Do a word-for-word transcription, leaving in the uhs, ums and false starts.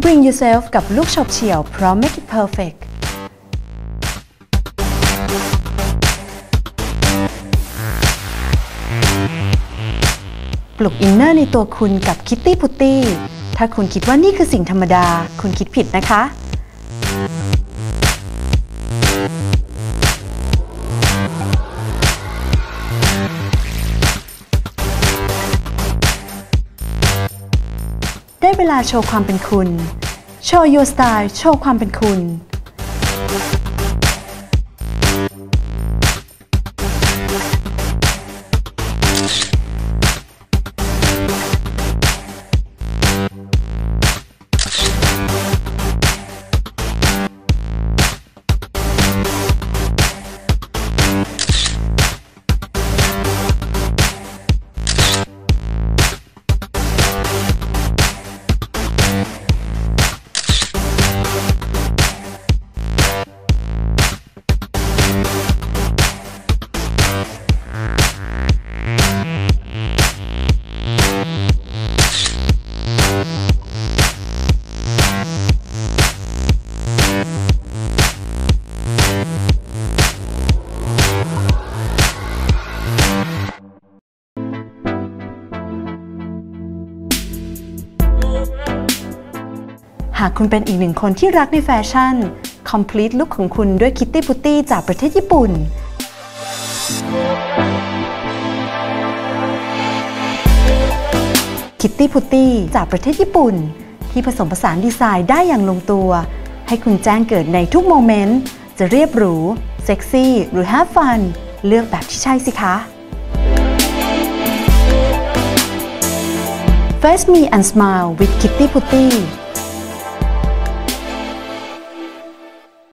Bring yourself กับลูกฉกเฉี่ยวเพราะ Make it perfect ปลุกอินเนอร์ในตัวคุณกับ Kitty Putty ถ้าคุณคิดว่านี่คือสิ่งธรรมดาคุณคิดผิดนะคะได้เวลาโชว์ความเป็นคุณโชว์ your style โชว์ความเป็นคุณหากคุณเป็นอีกหนึ่งคนที่รักในแฟชั่น Complete Look ของคุณด้วย Kitty Putty จากประเทศญี่ปุ่น Kitty Putty จากประเทศญี่ปุ่นที่ผสมผสานดีไซน์ได้อย่างลงตัวให้คุณแจ้งเกิดในทุกโมเมนต์จะเรียบหรูเซ็กซี่หรือ have fun เลือกแบบที่ใช่สิคะ Face me and smile with Kitty Putty